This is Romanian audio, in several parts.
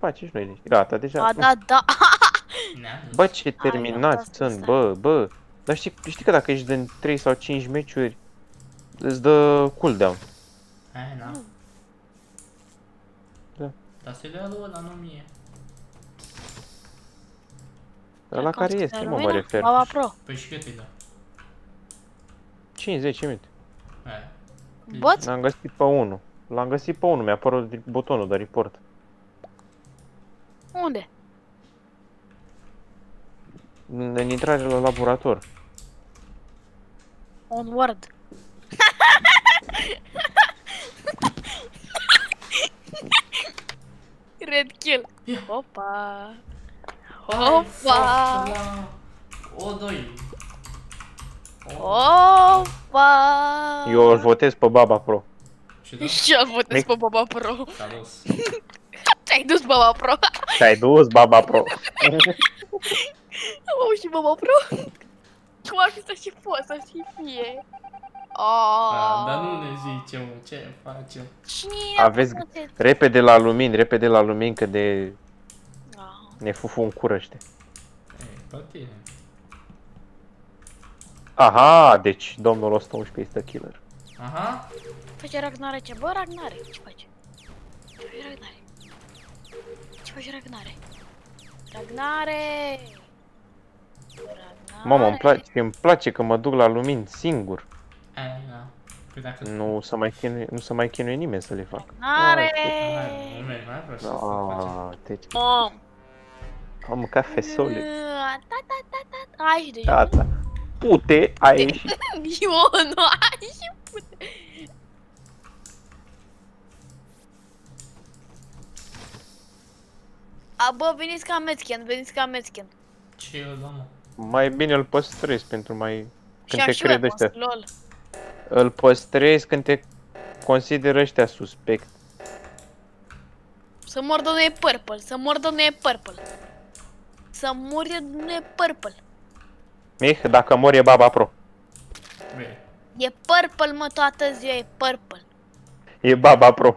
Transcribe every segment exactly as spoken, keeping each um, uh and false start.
facem și noi liniște. Gata, deja. Da, da, da. Bă, ce terminați sunt, bă, bă. Dar știi, știi că dacă ești din trei sau cinci meciuri, îți dă cooldown. Hai, na. Da. Dar să-i dea lui ăla, nu mie. La care este, mă, mă refer. Baba Pro. Păi și cât îi dă? cinci zece minute. Hai. Boți? L-am găsit pe unul. L-am găsit pe unul, mi-a apărut butonul de report. Unde? În intrare la laborator. Onward. Red kill. Opa. Opa. O doi. Opa. Eu îl votez pe Baba Pro. Și da? Și eu votez pe Baba Pro. S-a dus. Ți-ai dus Baba Pro. Te-ai dus, Baba Pro. Oh, și Baba Pro. Cum ar fi să și poți să și fie? Da, dar nu ne zice, mă, ce facem? Cine Aveți repede la lumini, repede la lumini, că de ne fufu în cură ăștia. Ei, pe tine. Aha, deci domnul o sută unsprezece este killer. Aha. Face Ragnare ce? Bă, Ragnare, ce face? Ce face Ragnare? Ce face Ragnare? Ragnare! Ragnare! Mamă, îmi place, îmi place că mă duc la lumini singur. Ai, da. Păi dacă... Nu să mai chinuie, nu să mai chinuie nimeni să le fac. Ragnare! Hai, nu mergi, mai vreau să facem. Ah, deci Om! am mâncat fesole. Da, da, da, da. Ai și deja. Gata. Pute, a ieșit. Eu nu ai și pute. A, bă, veniți ca Metzken, veniți ca Metzken. Ce e ăla, mă? Mai bine îl păstrezi pentru mai... Și Când te așa crede eu ăștia. lol. Îl păstrezi când te consideră ăștia suspect. Să mor de nu e purple, să mor de nu e purple. Să mor de nu e purple. Mih, dacă mor e Baba Pro. Bine. E purple, mă, toată ziua e purple. E Baba Pro.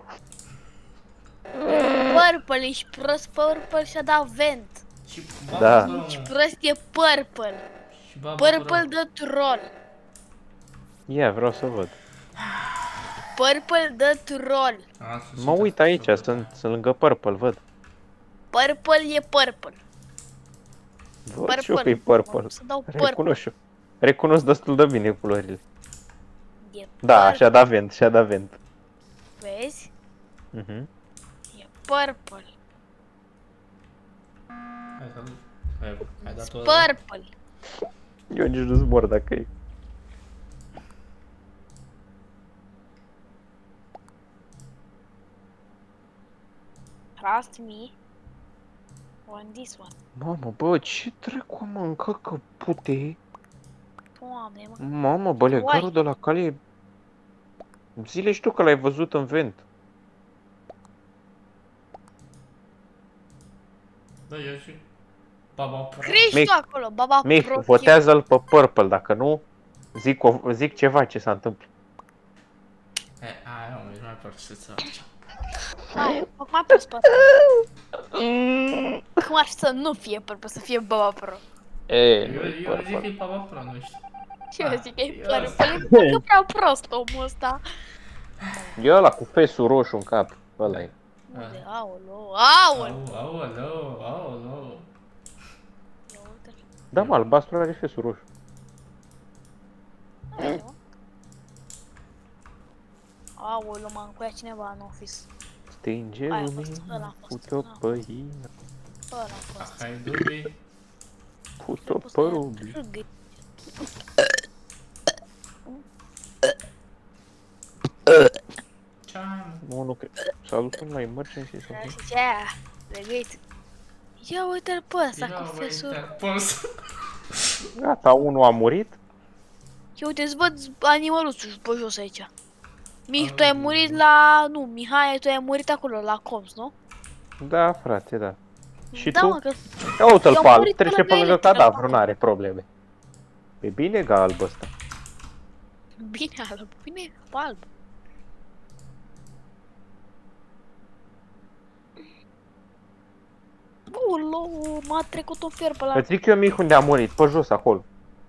Purple, ești prost, purple și-a dat vent. Și Da. Baba Pro, Ești mă. prost, e purple. Și Baba Purple Pro. de troll. Ia, vreau să văd. Purple de troll. A, sus, Mă uite, uit aici, sus, sunt, sunt lângă Purple, văd. Purple e purple. Văd și eu că e Purple. Să dau purple. Recunosc eu. Recunosc destul de bine culorile. E Da, purple. și-a dat vent, și-a dat vent. Vezi? Mhm. E purple. Hai să duc. Hai, ai dat-o ăla? Purple. Eu nici nu zbor dacă e. Trust me. On this one. Mamă, bă, ce dracu mă încăcă pute? Doamne, mă. Mamă, bă, legarul de la cale e... Zile și tu că l-ai văzut în vent. Da, eu și... Baba Pro. Crești Mic. tu acolo, baba Mih, pro. votează-l pe Purple, dacă nu, zic, o, zic ceva ce s-a întâmplat. E, aia, mă, ești mai prost să faci. Hai, fac mai prost pe asta. Cum ar fi să nu fie purple, să fie baba pro. E, Eu, eu zic că e Baba Pro, nu știu. Și eu zic că e eu- purple, e că prea prost omul ăsta. E ăla cu fesul roșu în cap, ăla e. Unde? Aolo, aolo. Au, aoleu, aoleu. Da, mă, albastru are fesul roșu. Aolo, m-a încuiat cineva în office. Stinge Aia a lumina fost, ăla a cu fost, tot ăla. păina, Ăla a fost. Hai, dubi. cu tot părul. Ce-am? Nu, nu cred. Salutăm la emergency sau Și cum? ce aia? Legăit. Ia uite-l pe ăsta Ia, cu băi, fesul. interpus. Gata, unul a murit. Ia uite-ți văd animăluțul pe jos aici. Mih, tu ai murit la... Nu, Mihai, tu ai murit acolo, la Coms, nu? Da, frate, da. Și da, tu? mă, că... Ia uite-l Eu pe am alb, murit pe trece lângă pe lângă electrică, cadavru, mă. n-are probleme. E bine ca alb ăsta. Bine alb, bine alb. acolo m-a trecut un fier pe la... Îți zic eu, Mic, unde a murit, pe jos, acolo.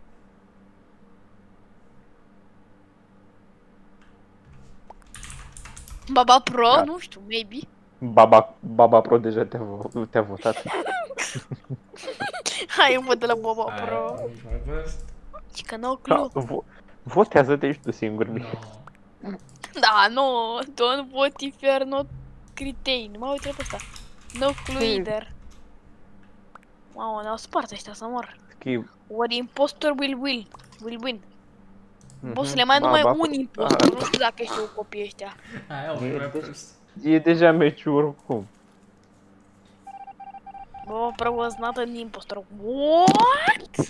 Baba Pro, Da. nu știu, maybe. Baba, Baba Pro deja te-a vo- te-a votat. Hai, eu văd de la Baba Hai, Pro. nici mai văzut. Și că n-au Da, clue. vo votează-te și tu singur, Mic. No. Da, nu, don't vote if you're not cretin. Mă uite pe ăsta. No clue Ce? either. Mamă, ne-au spart ăștia să mor. Schimb. Ori impostor will win. Will win. Mhm. Bossule, mai numai Baba un Pro- impostor, nu știu dacă știu copiii ăștia. Hai, au E, mai deci- prost. E deja meciul oricum. Baba Pro was not an impostor. What?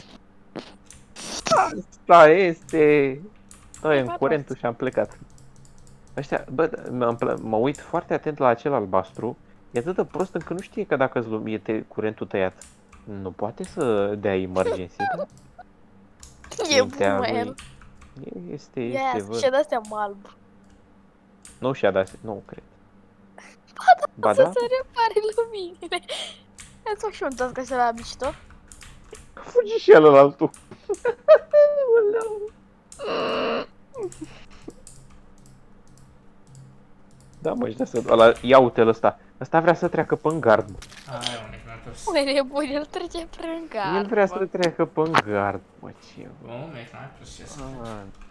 Da, este... Noi în Plecat curentul și am plecat. Ăștia, bă, mă, mă uit foarte atent la acel albastru. E atât de prost încât nu știe că dacă îți e te curentul tăiat, nu poate să dea emergency, da? E Mintea bun, lui. el. E- Este, este, Yes, văd. și de-astea alb. Nu și-a dat, nu cred. Ba Să da? se repare luminile. Ia-ți-o și un tas că se la mișto. Fugi și el altul. Da, mă, și de să... Ăla, ia uite-l ăsta. Ăsta vrea să treacă pe-n gard, mă. Hai, un mai prost. Măi, nebun, el trece prin gard. El vrea să treacă pe-n gard, mă, ce... Bun, mai prost ce să faci. Ah,